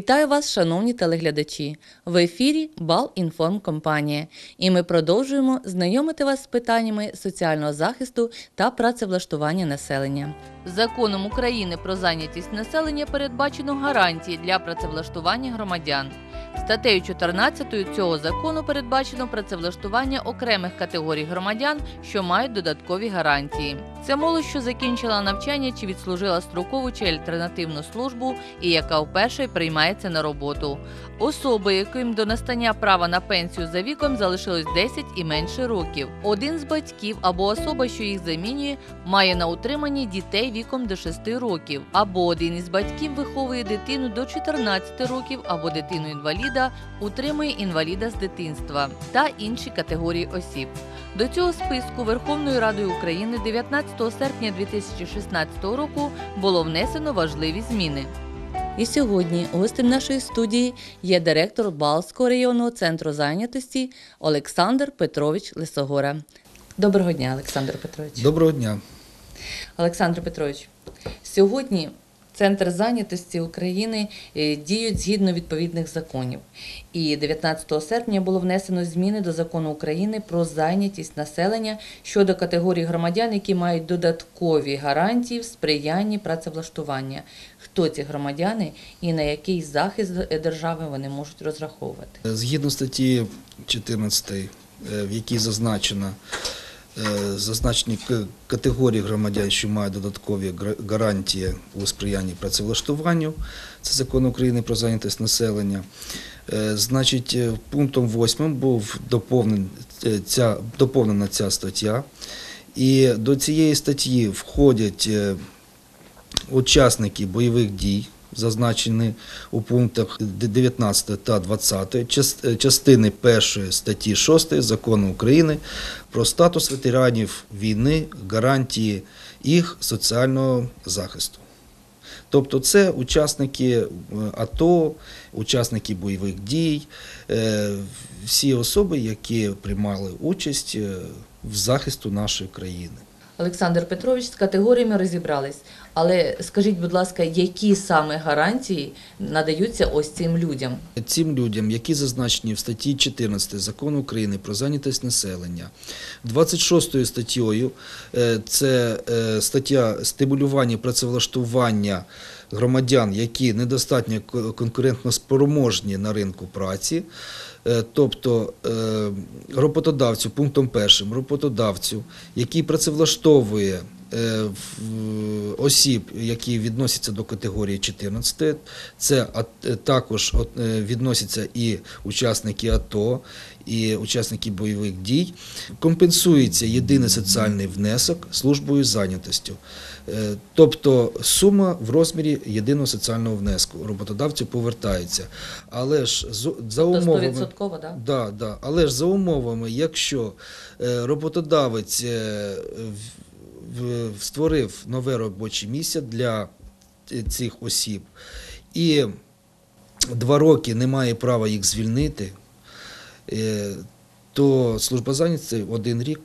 Вітаю вас, шановні телеглядачі! В ефірі Балінформкомпанія. І ми продовжуємо знайомити вас з питаннями соціального захисту та працевлаштування населення. Законом України про зайнятість населення передбачено гарантії для працевлаштування громадян. Статтею 14 цього закону передбачено працевлаштування окремих категорій громадян, що мають додаткові гарантії. Це молодь, що закінчила навчання чи відслужила строкову чи альтернативну службу і яка вперше приймається на роботу. Особи, яким до настання права на пенсію за віком залишилось 10 і менше років. Один з батьків або особа, що їх замінює, має на утриманні дітей віком до 6 років. Або один із батьків виховує дитину до 14 років або дитину-інваліда, утримує інваліда з дитинства та інші категорії осіб. До цього списку Верховною Радою України 19 серпня 2016 року було внесено важливі зміни. І сьогодні гостем нашої студії є директор Балтського районного центру зайнятості Олександр Петрович Лисогора. Доброго дня, Олександр Петрович. Доброго дня. Олександр Петрович, сьогодні Центр зайнятості України діють згідно відповідних законів. І 19 серпня було внесено зміни до Закону України про зайнятість населення щодо категорій громадян, які мають додаткові гарантії в сприянні працевлаштування. Хто ці громадяни і на який захист держави вони можуть розраховувати? Згідно статті 14, в якій зазначені категорії громадян, що мають додаткові гарантії у сприянні працевлаштуванню, це Закон України про зайнятість населення. Значить, пунктом 8 був доповнена ця стаття, і до цієї статті входять учасники бойових дій, зазначені у пунктах 19 та 20 частини 1 статті 6 Закону України про статус ветеранів війни, гарантії їх соціального захисту. Тобто це учасники АТО, учасники бойових дій, всі особи, які приймали участь в захисті нашої країни. Олександр Петрович, з категоріями розібрались, але скажіть, будь ласка, які саме гарантії надаються ось цим людям? Цим людям, які зазначені в статті 14 Закону України про зайнятість населення, 26 статтею, це стаття стимулювання працевлаштування громадян, які недостатньо конкурентно спроможні на ринку праці, тобто роботодавцю, пунктом 1, роботодавцю, який працевлаштовує осіб, які відносяться до категорії 14, це також відносяться і учасники АТО, і учасники бойових дій, компенсується єдиний соціальний внесок службою зайнятості. Тобто сума в розмірі єдиного соціального внеску роботодавцю повертається. Але ж за умовами, 100%, да? Да, але ж за умовами, якщо роботодавець створив нове робоче місце для цих осіб і 2 роки не має права їх звільнити, то служба зайнятості 1 рік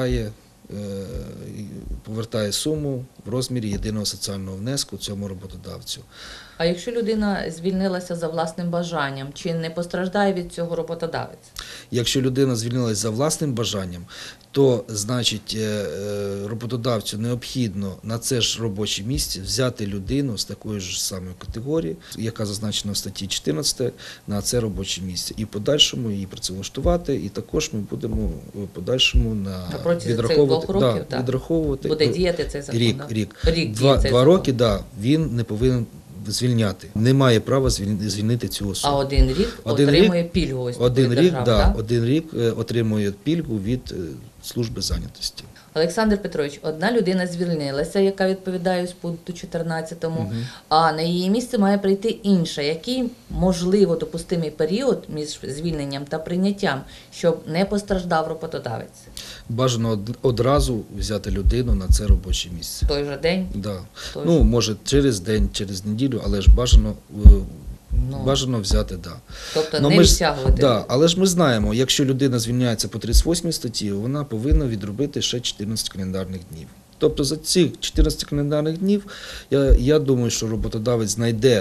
повертає суму в розмірі єдиного соціального внеску цьому роботодавцю. А якщо людина звільнилася за власним бажанням, чи не постраждає від цього роботодавець? Якщо людина звільнилася за власним бажанням, то, значить, роботодавцю необхідно на це ж робоче місце взяти людину з такої ж самої категорії, яка зазначена в статті 14, на це робоче місце. І в подальшому її працевлаштувати, і також ми будемо в подальшому відраховувати. Буде діяти цей закон? Рік. Два роки, він не повинен звільняти. Не має права звільнити цю особу. А 1 рік отримує пільгу від держави, так? 1 рік отримує пільгу від служби зайнятості. Олександр Петрович, одна людина звільнилася, яка відповідає з пункту 14-му, а на її місце має прийти інша. Який, можливо, допустимий період між звільненням та прийняттям, щоб не постраждав роботодавець? Бажано одразу взяти людину на це робоче місце. В той же день? Да. Може через день, через неділю, але ж бажано взяти, да. Тобто не відтягувати. Да, але ж ми знаємо, якщо людина звільняється по 38 статті, вона повинна відробити ще 14 календарних днів. Тобто за ці 14 календарних днів, я думаю, що роботодавець знайде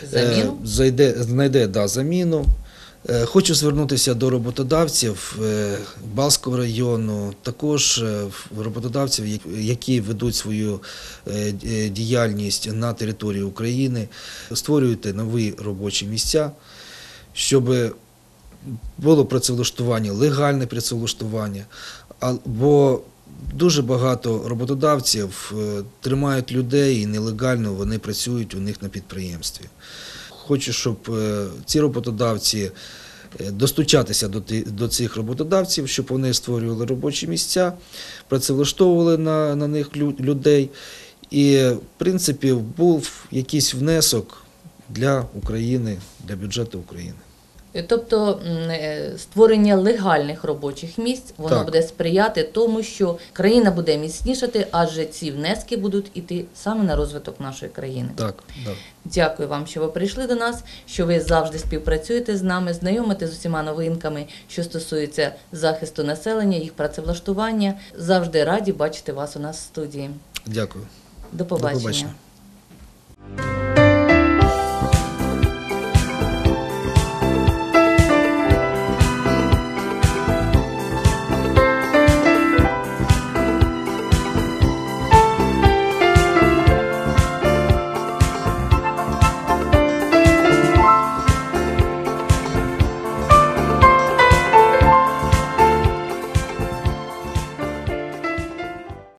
заміну. Хочу звернутися до роботодавців Балтського району, також роботодавців, які ведуть свою діяльність на території України. Створюйте нові робочі місця, щоб було працевлаштування, легальне працевлаштування, бо дуже багато роботодавців тримають людей і нелегально вони працюють у них на підприємстві. Хочу, щоб ці роботодавці достучатися до цих роботодавців, щоб вони створювали робочі місця, працевлаштовували на них людей і, в принципі, був якийсь внесок для України, для бюджету України. Тобто створення легальних робочих місць, воно Так. буде сприяти тому, що країна буде міцнішати, адже ці внески будуть іти саме на розвиток нашої країни. Так. Дякую вам, що ви прийшли до нас, що ви завжди співпрацюєте з нами, знайомите з усіма новинками, що стосуються захисту населення, їх працевлаштування. Завжди раді бачити вас у нас в студії. Дякую. До побачення. До побачення.